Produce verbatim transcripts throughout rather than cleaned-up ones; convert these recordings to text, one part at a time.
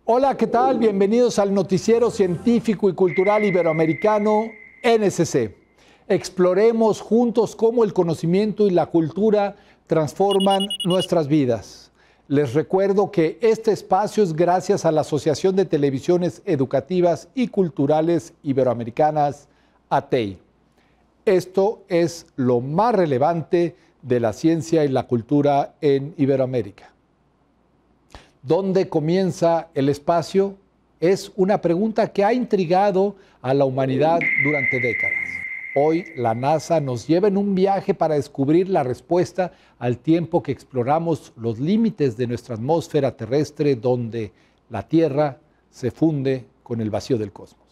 Hola, ¿qué tal? Bienvenidos al noticiero científico y cultural iberoamericano N S C. Exploremos juntos cómo el conocimiento y la cultura transforman nuestras vidas. Les recuerdo que este espacio es gracias a la Asociación de Televisiones Educativas y Culturales Iberoamericanas, A T E I. Esto es lo más relevante de la ciencia y la cultura en Iberoamérica. ¿Dónde comienza el espacio? Es una pregunta que ha intrigado a la humanidad durante décadas. Hoy la NASA nos lleva en un viaje para descubrir la respuesta al tiempo que exploramos los límites de nuestra atmósfera terrestre, donde la Tierra se funde con el vacío del cosmos.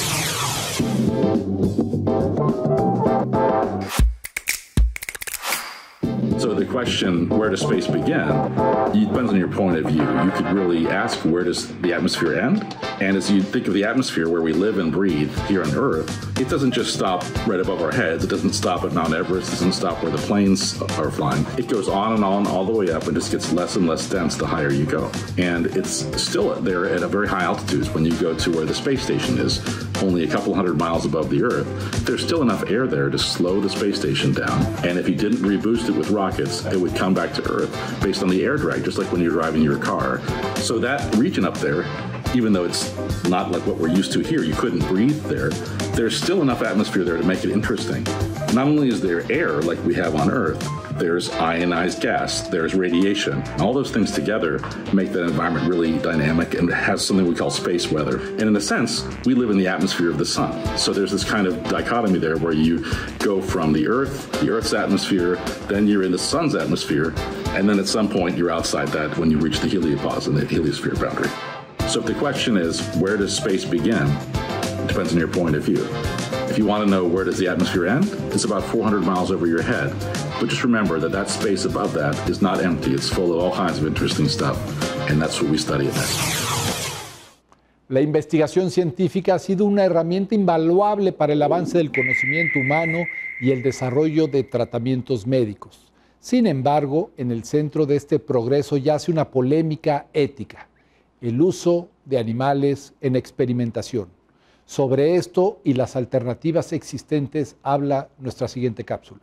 So the question, where does space begin, it depends on your point of view. You could really ask, where does the atmosphere end? And as you think of the atmosphere where we live and breathe here on Earth, it doesn't just stop right above our heads. It doesn't stop at Mount Everest. It doesn't stop where the planes are flying. It goes on and on all the way up and just gets less and less dense the higher you go. And it's still there at a very high altitudes. When you go to where the space station is, only a couple hundred miles above the Earth, there's still enough air there to slow the space station down. And if you didn't reboost it with rockets, it would come back to Earth based on the air drag, just like when you're driving your car. So that region up there, even though it's not like what we're used to here, you couldn't breathe there, there's still enough atmosphere there to make it interesting. Not only is there air like we have on Earth, there's ionized gas, there's radiation. All those things together make that environment really dynamic and has something we call space weather. And in a sense, we live in the atmosphere of the sun. So there's this kind of dichotomy there where you go from the Earth, the Earth's atmosphere, then you're in the sun's atmosphere, and then at some point you're outside that when you reach the heliopause and the heliosphere boundary. So if the question is, where does space begin? It depends on your point of view. If you want to know where does the atmosphere end, it's about four hundred miles over your head. But just remember that that space above that is not empty. It's full of all kinds of interesting stuff, and that's what we study at NEST. La investigación científica ha sido una herramienta invaluable para el avance del conocimiento humano y el desarrollo de tratamientos médicos. Sin embargo, en el centro de este progreso yace una polémica ética: el uso de animales en experimentación. Sobre esto y las alternativas existentes habla nuestra siguiente cápsula.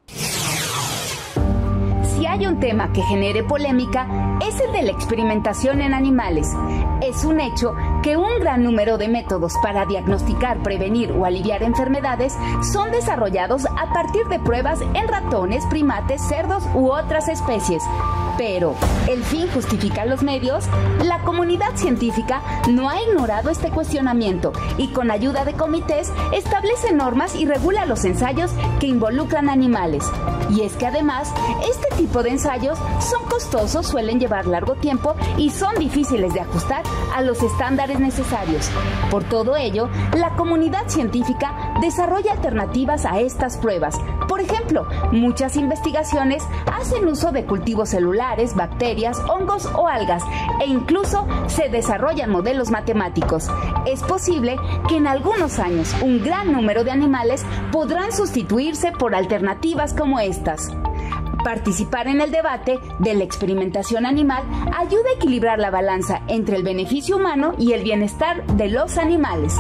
Si hay un tema que genere polémica, es el de la experimentación en animales. Es un hecho que un gran número de métodos para diagnosticar, prevenir o aliviar enfermedades son desarrollados a partir de pruebas en ratones, primates, cerdos u otras especies. Pero, ¿el fin justifica los medios? La comunidad científica no ha ignorado este cuestionamiento y con ayuda de comités establece normas y regula los ensayos que involucran animales. Y es que además, este tipo de ensayos son costosos, suelen llevar largo tiempo y son difíciles de ajustar a los estándares necesarios. Por todo ello, la comunidad científica desarrolla alternativas a estas pruebas. Por ejemplo, muchas investigaciones hacen uso de cultivos celulares, bacterias, hongos o algas, e incluso se desarrollan modelos matemáticos. Es posible que en algunos años un gran número de animales podrán sustituirse por alternativas como estas. Participar en el debate de la experimentación animal ayuda a equilibrar la balanza entre el beneficio humano y el bienestar de los animales.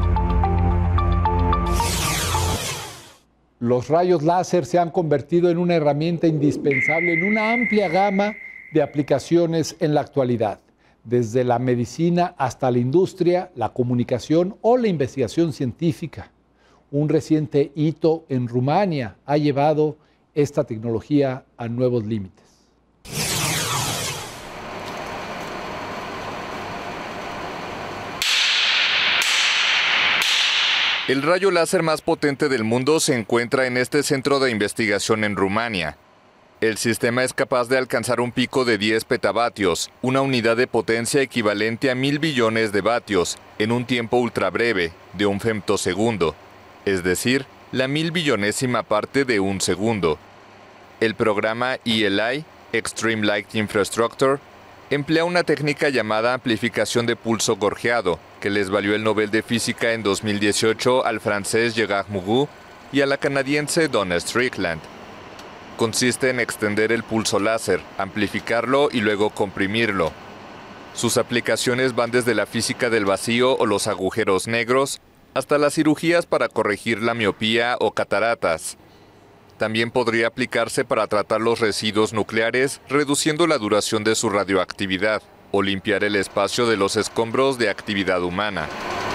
Los rayos láser se han convertido en una herramienta indispensable en una amplia gama de aplicaciones en la actualidad, desde la medicina hasta la industria, la comunicación o la investigación científica. Un reciente hito en Rumania ha llevado esta tecnología a nuevos límites. El rayo láser más potente del mundo se encuentra en este centro de investigación en Rumania. El sistema es capaz de alcanzar un pico de diez petavatios, una unidad de potencia equivalente a mil billones de vatios, en un tiempo ultrabreve, de un femtosegundo, es decir, la mil billonésima parte de un segundo. El programa E L I, Extreme Light Infrastructure, emplea una técnica llamada amplificación de pulso gorjeado, que les valió el Nobel de Física en dos mil dieciocho al francés Gérard Mourou y a la canadiense Donna Strickland. Consiste en extender el pulso láser, amplificarlo y luego comprimirlo. Sus aplicaciones van desde la física del vacío o los agujeros negros hasta las cirugías para corregir la miopía o cataratas. También podría aplicarse para tratar los residuos nucleares, reduciendo la duración de su radioactividad, o limpiar el espacio de los escombros de actividad humana.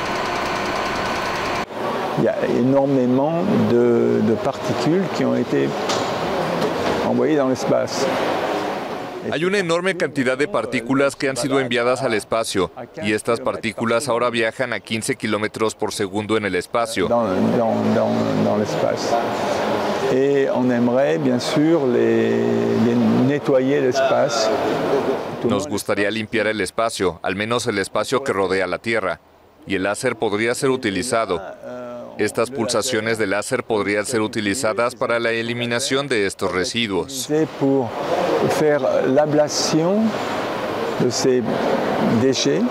Il y a énormément de, de particules qui ont été envoyées dans l'espace. Hay una enorme cantidad de partículas que han sido enviadas al espacio, y estas partículas ahora viajan a quince kilómetros por segundo en el espacio. Dans, dans, dans, dans l'espace. Et on aimerait bien sûr les, les nettoyer l'espace. Nos gustaría limpiar el espacio, al menos el espacio que rodea la Tierra, y el láser podría ser utilizado. Estas pulsaciones de láser podrían ser utilizadas para la eliminación de estos residuos. Pour faire l'ablation de ces déchets.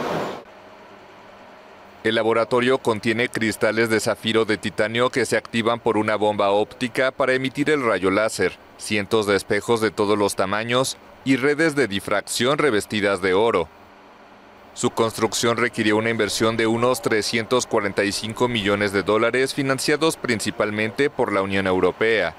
El laboratorio contiene cristales de zafiro de titanio que se activan por una bomba óptica para emitir el rayo láser, cientos de espejos de todos los tamaños y redes de difracción revestidas de oro. Su construcción requirió una inversión de unos trescientos cuarenta y cinco millones de dólares financiados principalmente por la Unión Europea.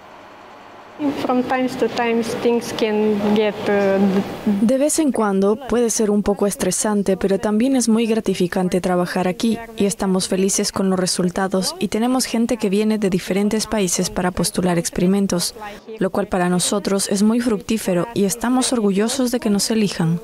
De vez en cuando puede ser un poco estresante, pero también es muy gratificante trabajar aquí y estamos felices con los resultados y tenemos gente que viene de diferentes países para postular experimentos, lo cual para nosotros es muy fructífero y estamos orgullosos de que nos elijan.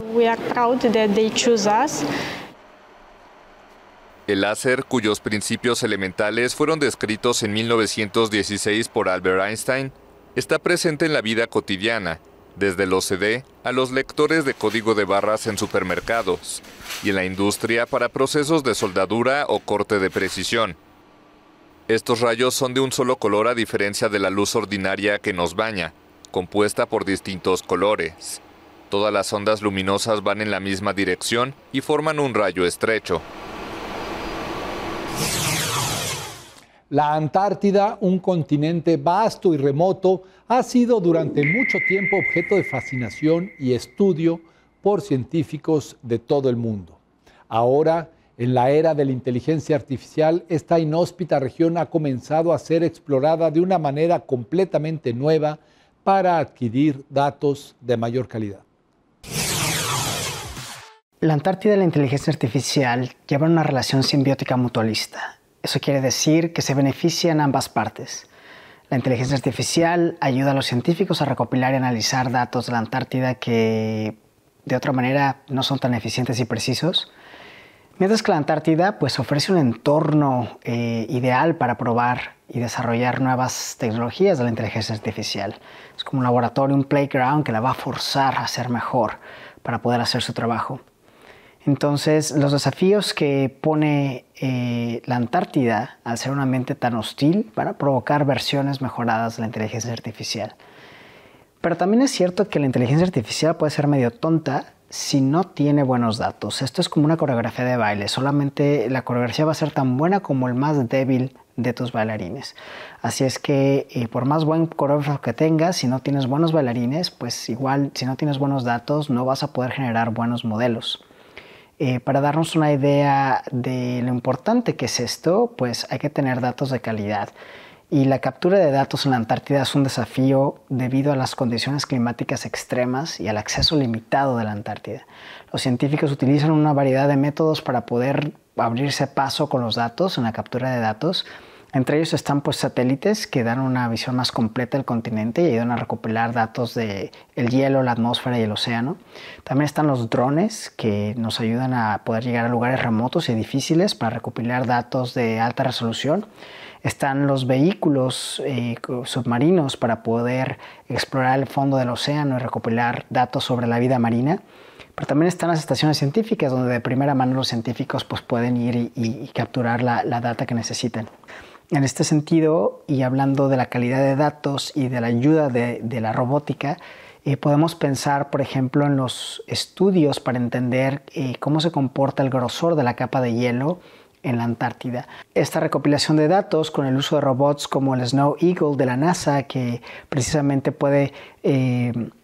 El láser, cuyos principios elementales fueron descritos en mil novecientos dieciséis por Albert Einstein, está presente en la vida cotidiana, desde los C D a los lectores de código de barras en supermercados, y en la industria para procesos de soldadura o corte de precisión. Estos rayos son de un solo color a diferencia de la luz ordinaria que nos baña, compuesta por distintos colores. Todas las ondas luminosas van en la misma dirección y forman un rayo estrecho. La Antártida, un continente vasto y remoto, ha sido durante mucho tiempo objeto de fascinación y estudio por científicos de todo el mundo. Ahora, en la era de la inteligencia artificial, esta inhóspita región ha comenzado a ser explorada de una manera completamente nueva para adquirir datos de mayor calidad. La Antártida y la inteligencia artificial llevan una relación simbiótica mutualista. Eso quiere decir que se benefician ambas partes. La inteligencia artificial ayuda a los científicos a recopilar y analizar datos de la Antártida que de otra manera no son tan eficientes y precisos, mientras que la Antártida pues, ofrece un entorno eh, ideal para probar y desarrollar nuevas tecnologías de la inteligencia artificial. Es como un laboratorio, un playground que la va a forzar a ser mejor para poder hacer su trabajo. Entonces, los desafíos que pone eh, la Antártida al ser un ambiente tan hostil van a provocar versiones mejoradas de la inteligencia artificial. Pero también es cierto que la inteligencia artificial puede ser medio tonta si no tiene buenos datos. Esto es como una coreografía de baile. Solamente la coreografía va a ser tan buena como el más débil de tus bailarines. Así es que eh, por más buen coreógrafo que tengas, si no tienes buenos bailarines, pues igual si no tienes buenos datos no vas a poder generar buenos modelos. Eh, para darnos una idea de lo importante que es esto, pues hay que tener datos de calidad. Y la captura de datos en la Antártida es un desafío debido a las condiciones climáticas extremas y al acceso limitado de la Antártida. Los científicos utilizan una variedad de métodos para poder abrirse paso con los datos en la captura de datos. Entre ellos están pues, satélites que dan una visión más completa del continente y ayudan a recopilar datos del hielo, la atmósfera y el océano. También están los drones que nos ayudan a poder llegar a lugares remotos y difíciles para recopilar datos de alta resolución. Están los vehículos eh, submarinos para poder explorar el fondo del océano y recopilar datos sobre la vida marina. Pero también están las estaciones científicas donde de primera mano los científicos pues, pueden ir y, y, y capturar la, la data que necesitan. En este sentido, y hablando de la calidad de datos y de la ayuda de, de la robótica, eh, podemos pensar, por ejemplo, en los estudios para entender eh, cómo se comporta el grosor de la capa de hielo en la Antártida. Esta recopilación de datos con el uso de robots como el Snow Eagle de la NASA, que precisamente puede eh,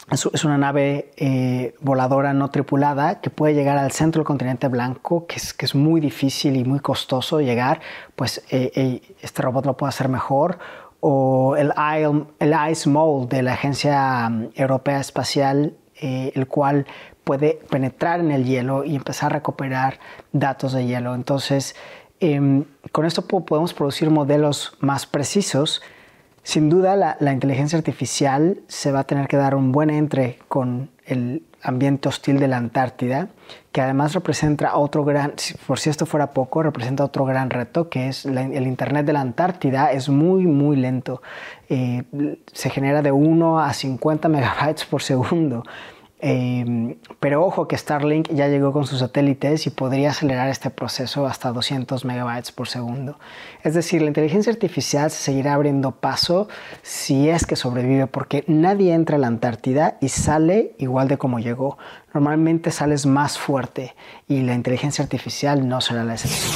es, es una nave eh, voladora no tripulada que puede llegar al centro del continente blanco, que es, que es muy difícil y muy costoso llegar, pues eh, eh, este robot lo puede hacer mejor. O el, el Ice Mole de la Agencia Europea Espacial, eh, el cual puede penetrar en el hielo y empezar a recuperar datos de hielo. Entonces, eh, con esto podemos producir modelos más precisos. Sin duda, la, la inteligencia artificial se va a tener que dar un buen entre con el ambiente hostil de la Antártida, que además representa otro gran, por si esto fuera poco, representa otro gran reto, que es la, el Internet de la Antártida es muy, muy lento. Eh, se genera de uno a cincuenta megabytes por segundo. Eh, pero ojo que Starlink ya llegó con sus satélites y podría acelerar este proceso hasta doscientos megabytes por segundo. Es decir, la inteligencia artificial se seguirá abriendo paso si es que sobrevive, porque nadie entra a la Antártida y sale igual de como llegó. Normalmente sales más fuerte y la inteligencia artificial no será la excepción.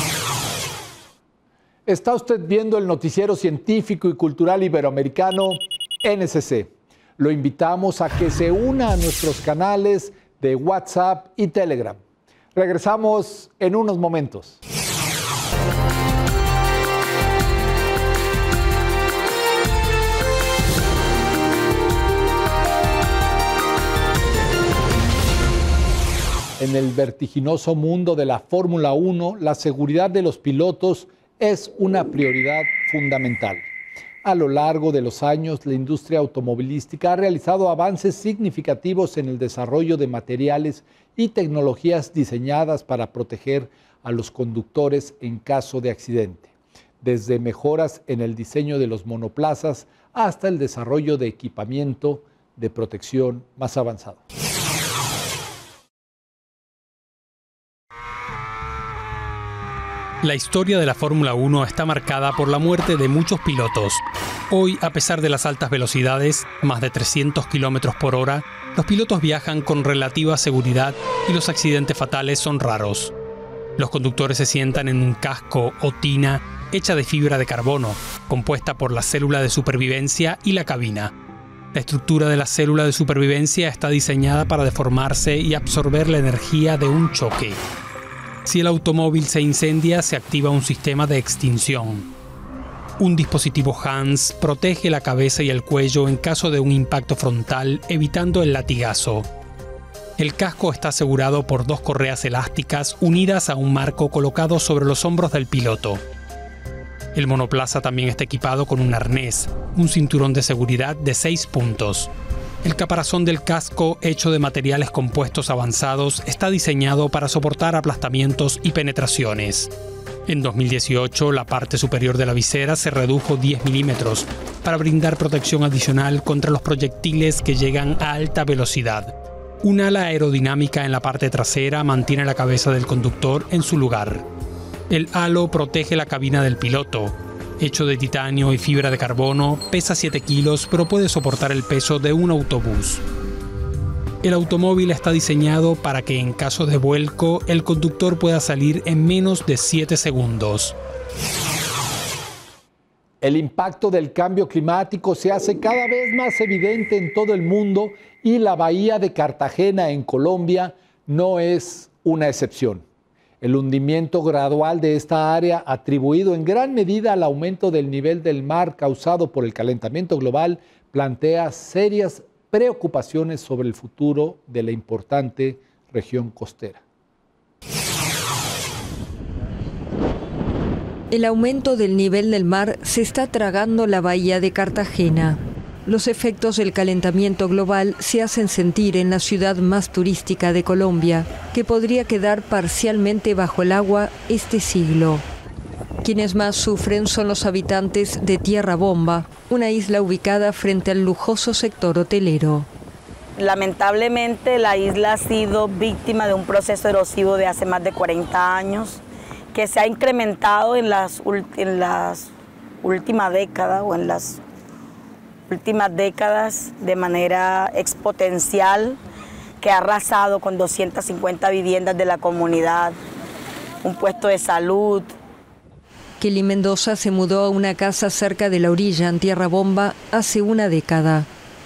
Está usted viendo el noticiero científico y cultural iberoamericano N S C. Lo invitamos a que se una a nuestros canales de WhatsApp y Telegram. Regresamos en unos momentos. En el vertiginoso mundo de la Fórmula uno, la seguridad de los pilotos es una prioridad fundamental. A lo largo de los años, la industria automovilística ha realizado avances significativos en el desarrollo de materiales y tecnologías diseñadas para proteger a los conductores en caso de accidente, desde mejoras en el diseño de los monoplazas hasta el desarrollo de equipamiento de protección más avanzado. La historia de la Fórmula uno está marcada por la muerte de muchos pilotos. Hoy, a pesar de las altas velocidades, más de trescientos kilómetros por hora, los pilotos viajan con relativa seguridad y los accidentes fatales son raros. Los conductores se sientan en un casco o tina hecha de fibra de carbono, compuesta por la célula de supervivencia y la cabina. La estructura de la célula de supervivencia está diseñada para deformarse y absorber la energía de un choque. Si el automóvil se incendia, se activa un sistema de extinción. Un dispositivo Hans protege la cabeza y el cuello en caso de un impacto frontal, evitando el latigazo. El casco está asegurado por dos correas elásticas unidas a un marco colocado sobre los hombros del piloto. El monoplaza también está equipado con un arnés, un cinturón de seguridad de seis puntos. El caparazón del casco, hecho de materiales compuestos avanzados, está diseñado para soportar aplastamientos y penetraciones. En dos mil dieciocho, la parte superior de la visera se redujo diez milímetros para brindar protección adicional contra los proyectiles que llegan a alta velocidad. Un ala aerodinámica en la parte trasera mantiene la cabeza del conductor en su lugar. El halo protege la cabina del piloto. Hecho de titanio y fibra de carbono, pesa siete kilos, pero puede soportar el peso de un autobús. El automóvil está diseñado para que en caso de vuelco, el conductor pueda salir en menos de siete segundos. El impacto del cambio climático se hace cada vez más evidente en todo el mundo y la bahía de Cartagena en Colombia no es una excepción. El hundimiento gradual de esta área, atribuido en gran medida al aumento del nivel del mar causado por el calentamiento global, plantea serias preocupaciones sobre el futuro de la importante región costera. El aumento del nivel del mar se está tragando la bahía de Cartagena. Los efectos del calentamiento global se hacen sentir en la ciudad más turística de Colombia, que podría quedar parcialmente bajo el agua este siglo. Quienes más sufren son los habitantes de Tierra Bomba, una isla ubicada frente al lujoso sector hotelero. Lamentablemente, la isla ha sido víctima de un proceso erosivo de hace más de cuarenta años, que se ha incrementado en las, en las últimas décadas o en las últimas décadas de manera exponencial, que ha arrasado con doscientas cincuenta viviendas de la comunidad, un puesto de salud. Kelly Mendoza se mudó a una casa cerca de la orilla en Tierra Bomba hace una década.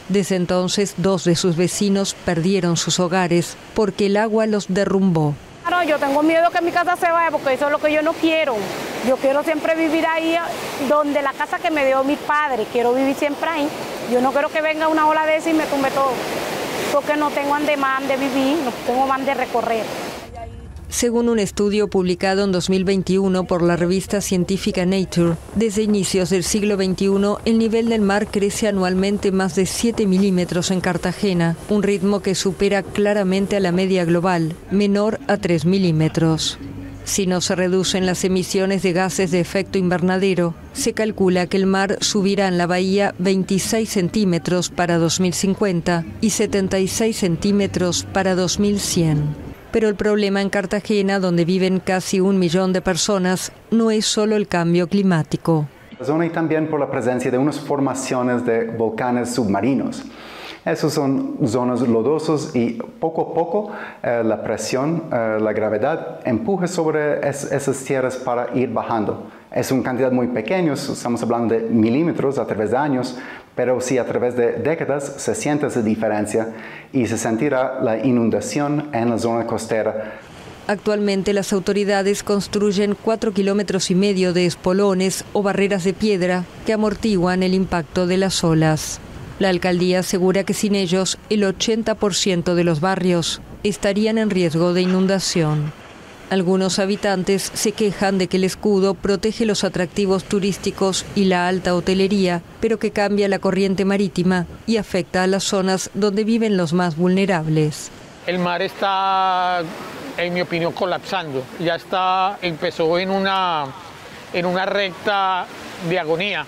Desde entonces, dos de sus vecinos perdieron sus hogares porque el agua los derrumbó. Claro, yo tengo miedo que mi casa se vaya porque eso es lo que yo no quiero. Yo quiero siempre vivir ahí donde la casa que me dio mi padre. Quiero vivir siempre ahí. Yo no quiero que venga una ola de esa y me tumbe todo. Porque no tengo andemán de vivir, no tengo man de recorrer. Según un estudio publicado en dos mil veintiuno por la revista científica Nature, desde inicios del siglo veintiuno, el nivel del mar crece anualmente más de siete milímetros en Cartagena, un ritmo que supera claramente a la media global, menor a tres milímetros. Si no se reducen las emisiones de gases de efecto invernadero, se calcula que el mar subirá en la bahía veintiséis centímetros para dos mil cincuenta y setenta y seis centímetros para dos mil cien. Pero el problema en Cartagena, donde viven casi un millón de personas, no es solo el cambio climático. La zona y también por la presencia de unas formaciones de volcanes submarinos. Esos son zonas lodosas y poco a poco eh, la presión, eh, la gravedad empuja sobre es, esas tierras para ir bajando. Es una cantidad muy pequeña, estamos hablando de milímetros a través de años, pero sí a través de décadas se siente esa diferencia y se sentirá la inundación en la zona costera. Actualmente las autoridades construyen cuatro kilómetros y medio de espolones o barreras de piedra que amortiguan el impacto de las olas. La alcaldía asegura que sin ellos el ochenta por ciento de los barrios estarían en riesgo de inundación. Algunos habitantes se quejan de que el escudo protege los atractivos turísticos y la alta hotelería, pero que cambia la corriente marítima y afecta a las zonas donde viven los más vulnerables. El mar está, en mi opinión, colapsando. Ya está, empezó en una, en una recta de agonía.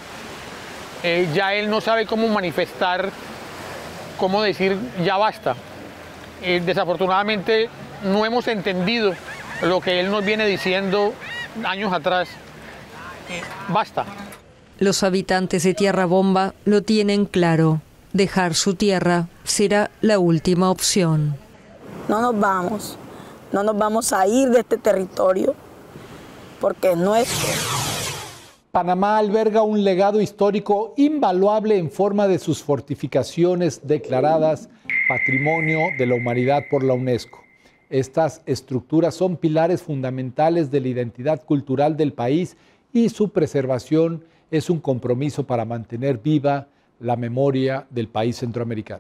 Eh, ya él no sabe cómo manifestar, cómo decir ya basta. Eh, desafortunadamente no hemos entendido lo que él nos viene diciendo años atrás. Eh, basta. Los habitantes de Tierra Bomba lo tienen claro. Dejar su tierra será la última opción. No nos vamos, no nos vamos a ir de este territorio porque es nuestro. Panamá alberga un legado histórico invaluable en forma de sus fortificaciones declaradas Patrimonio de la Humanidad por la UNESCO. Estas estructuras son pilares fundamentales de la identidad cultural del país y su preservación es un compromiso para mantener viva la memoria del país centroamericano.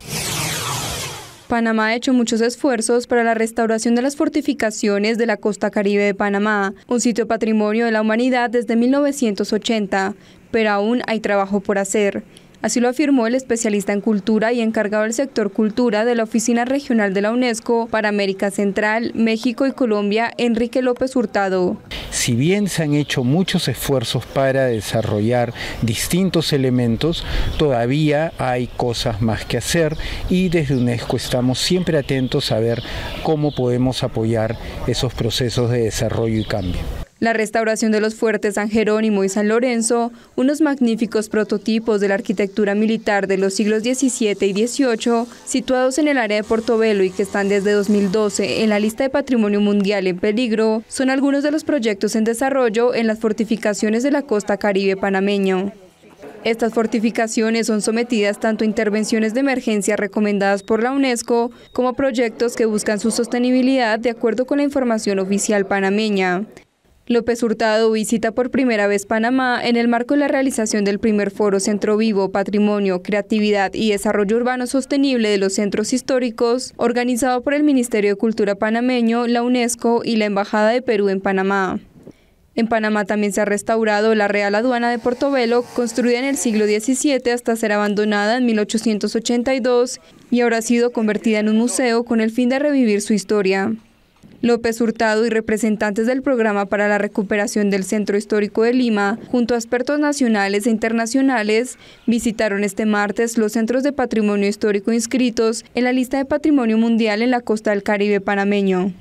Panamá ha hecho muchos esfuerzos para la restauración de las fortificaciones de la costa caribe de Panamá, un sitio patrimonio de la humanidad desde mil novecientos ochenta, pero aún hay trabajo por hacer. Así lo afirmó el especialista en cultura y encargado del sector cultura de la Oficina Regional de la UNESCO para América Central, México y Colombia, Enrique López Hurtado. Si bien se han hecho muchos esfuerzos para desarrollar distintos elementos, todavía hay cosas más que hacer y desde UNESCO estamos siempre atentos a ver cómo podemos apoyar esos procesos de desarrollo y cambio. La restauración de los fuertes San Jerónimo y San Lorenzo, unos magníficos prototipos de la arquitectura militar de los siglos diecisiete y dieciocho, situados en el área de Portobelo y que están desde dos mil doce en la lista de Patrimonio Mundial en peligro, son algunos de los proyectos en desarrollo en las fortificaciones de la costa caribe panameña. Estas fortificaciones son sometidas tanto a intervenciones de emergencia recomendadas por la UNESCO como a proyectos que buscan su sostenibilidad de acuerdo con la información oficial panameña. López Hurtado visita por primera vez Panamá en el marco de la realización del primer foro Centro Vivo, Patrimonio, Creatividad y Desarrollo Urbano Sostenible de los Centros Históricos, organizado por el Ministerio de Cultura panameño, la UNESCO y la Embajada de Perú en Panamá. En Panamá también se ha restaurado la Real Aduana de Portobelo, construida en el siglo diecisiete hasta ser abandonada en mil ochocientos ochenta y dos y ahora ha sido convertida en un museo con el fin de revivir su historia. López Hurtado y representantes del Programa para la Recuperación del Centro Histórico de Lima, junto a expertos nacionales e internacionales, visitaron este martes los centros de patrimonio histórico inscritos en la lista de Patrimonio Mundial en la costa del Caribe panameño.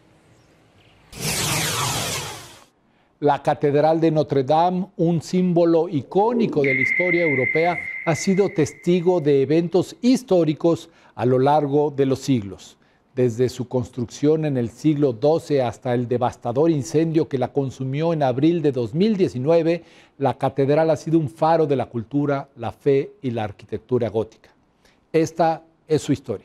La Catedral de Notre Dame, un símbolo icónico de la historia europea, ha sido testigo de eventos históricos a lo largo de los siglos. Desde su construcción en el siglo doce hasta el devastador incendio que la consumió en abril de dos mil diecinueve, la catedral ha sido un faro de la cultura, la fe y la arquitectura gótica. Esta es su historia.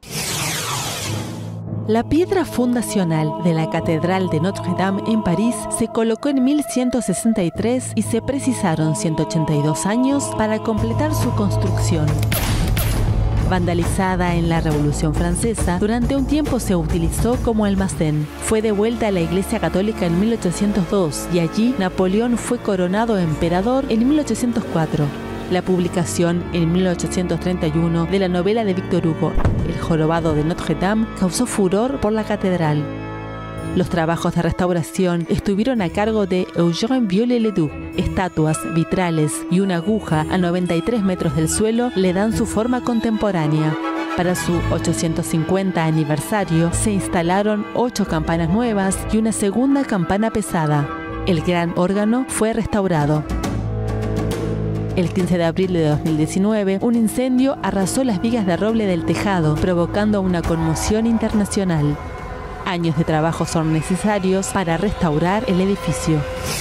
La piedra fundacional de la Catedral de Notre-Dame en París se colocó en mil ciento sesenta y tres y se precisaron ciento ochenta y dos años para completar su construcción. Vandalizada en la Revolución Francesa, durante un tiempo se utilizó como almacén. Fue devuelta a la Iglesia Católica en mil ochocientos dos y allí Napoleón fue coronado emperador en mil ochocientos cuatro. La publicación en mil ochocientos treinta y uno de la novela de Victor Hugo, El jorobado de Notre-Dame, causó furor por la catedral. Los trabajos de restauración estuvieron a cargo de Eugène Viollet-le-Duc. Estatuas, vitrales y una aguja a noventa y tres metros del suelo le dan su forma contemporánea. Para su ochocientos cincuenta aniversario se instalaron ocho campanas nuevas y una segunda campana pesada. El gran órgano fue restaurado. El quince de abril de dos mil diecinueve, un incendio arrasó las vigas de roble del tejado, provocando una conmoción internacional. Años de trabajo son necesarios para restaurar el edificio.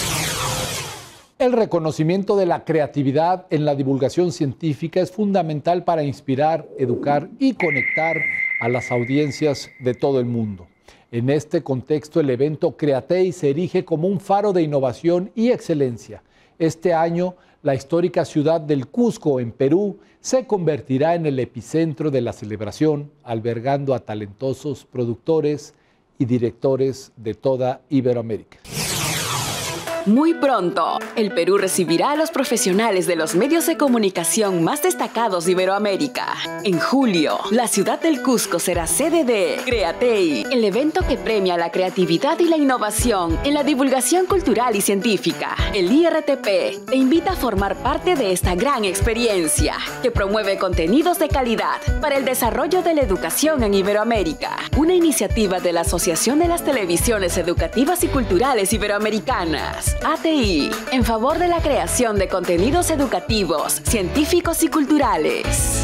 El reconocimiento de la creatividad en la divulgación científica es fundamental para inspirar, educar y conectar a las audiencias de todo el mundo. En este contexto, el evento Createi se erige como un faro de innovación y excelencia. Este año, la histórica ciudad del Cusco, en Perú, se convertirá en el epicentro de la celebración, albergando a talentosos productores y directores de toda Iberoamérica. Muy pronto, el Perú recibirá a los profesionales de los medios de comunicación más destacados de Iberoamérica. En julio, la ciudad del Cusco será sede de Createi, el evento que premia la creatividad y la innovación en la divulgación cultural y científica. El I R T P te invita a formar parte de esta gran experiencia, que promueve contenidos de calidad para el desarrollo de la educación en Iberoamérica. Una iniciativa de la Asociación de las Televisiones Educativas y Culturales Iberoamericanas. A T I, en favor de la creación de contenidos educativos, científicos y culturales.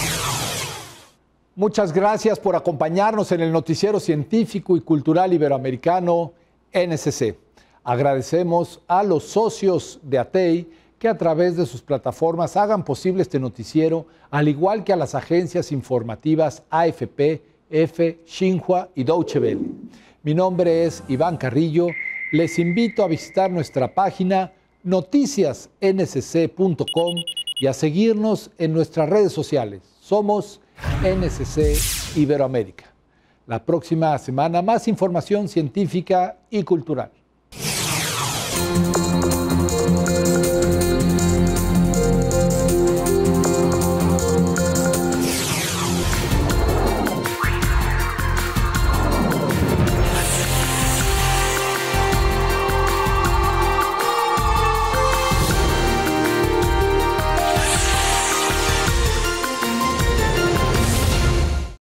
Muchas gracias por acompañarnos en el noticiero científico y cultural iberoamericano N S C. Agradecemos a los socios de A T I que a través de sus plataformas hagan posible este noticiero, al igual que a las agencias informativas A F P, EFE, Xinhua y Deutsche Welle. Mi nombre es Iván Carrillo. Les invito a visitar nuestra página noticias n s c punto com y a seguirnos en nuestras redes sociales. Somos N S C Iberoamérica. La próxima semana más información científica y cultural.